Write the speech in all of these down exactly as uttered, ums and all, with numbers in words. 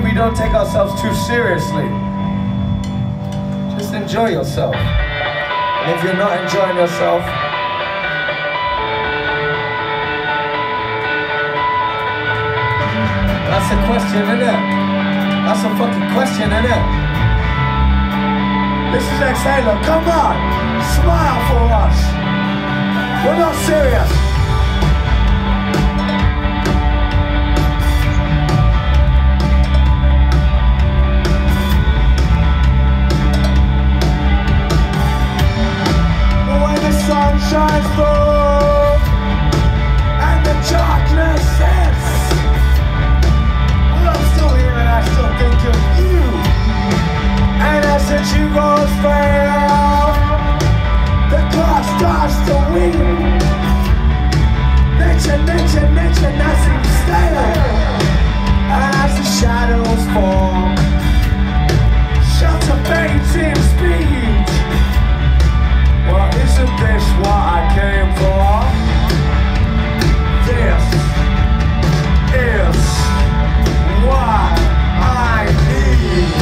we don't take ourselves too seriously. Just enjoy yourself. And if you're not enjoying yourself, that's a question, innit? That's a fucking question, innit? This is Exhaler, come on! Smile for us! We're not serious! When the sun shines through and the darkness hits, I'm still here and I still think of you. And as the tube goes fail, the clock starts to weep. Nature, nature, nature, nothing stale. And as the shadows fall, shelter fades in speed. Well, isn't this what I came for? This is what I need.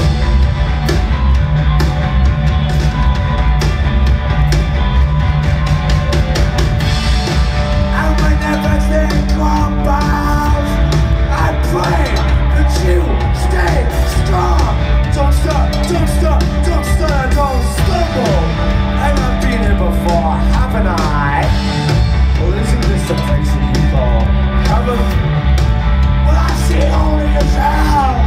And when everything crumbles, I pray that you stay strong. Don't stop, don't stop, don't stop, don't stumble. And I've been here before, haven't I? Well, isn't this the place that you call heaven? Well, I see it only as hell.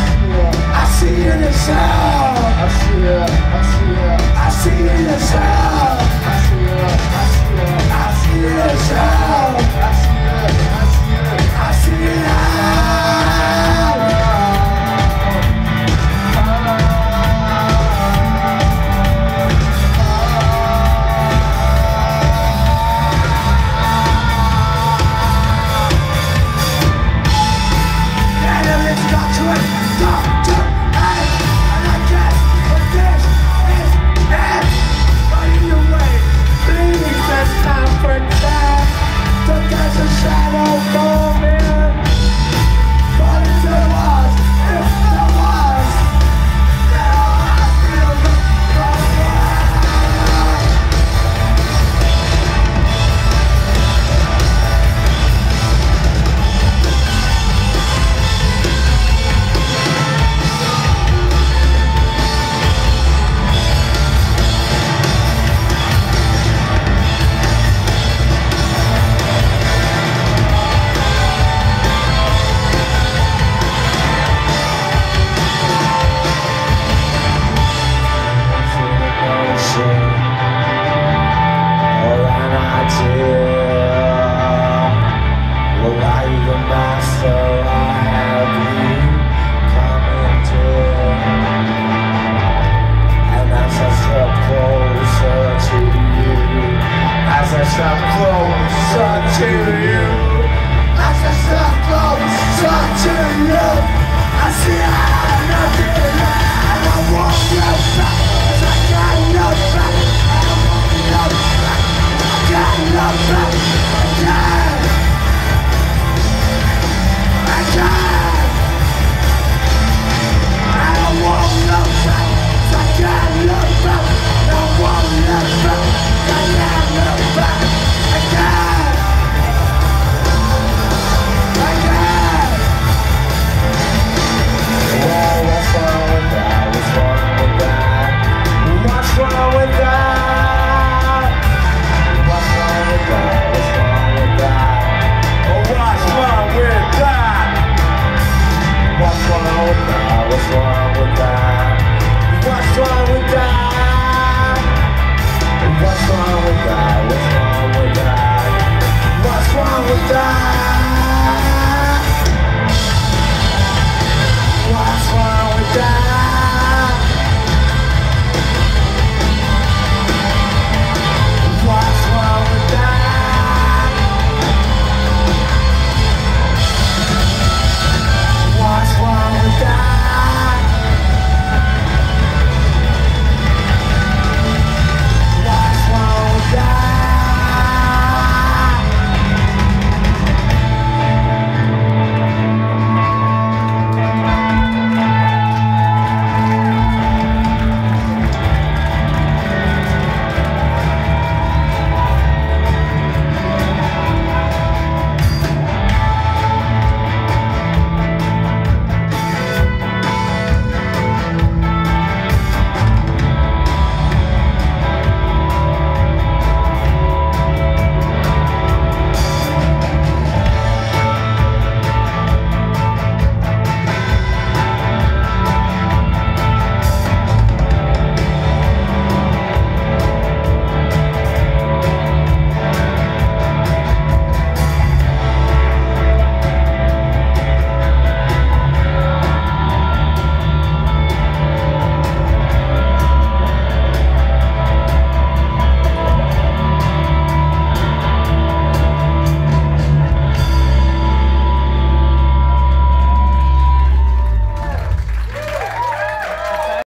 I see it as hell. I see it, I see it. I see it as hell.